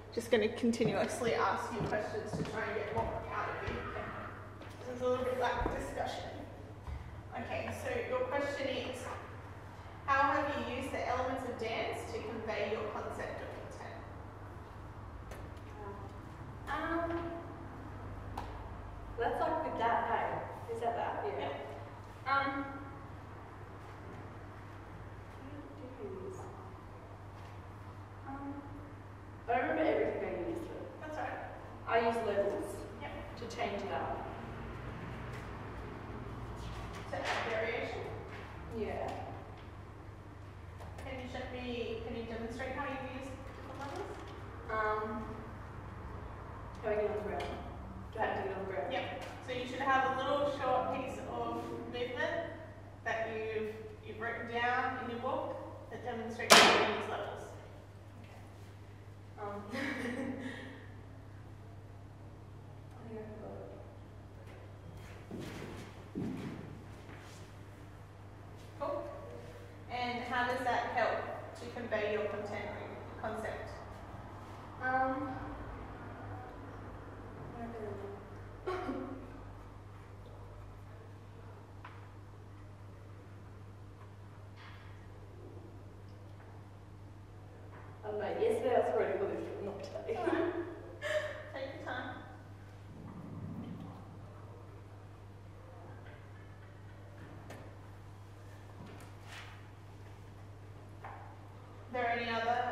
just going to continuously ask you questions to try and get more out of you. This is a little bit like discussion. Okay, so your question is, how have you used the elements of dance to convey your concept of content? Let's start with that, hey? Is that? Yeah. I don't remember everything I used. That's right. I use levels Yep. to change it up. To add variation. Yeah. Can you demonstrate how you use different levels? How I get on the ground. Do I have to get on the ground? Yep. So you should have a little short piece of movement that you've written down in your book that demonstrates how you use levels. I think I forgot it. Cool. And how does that help to convey your content or concept? I don't know, yesterday I was pretty good at it, not today. Alright. Take your time. Are there any other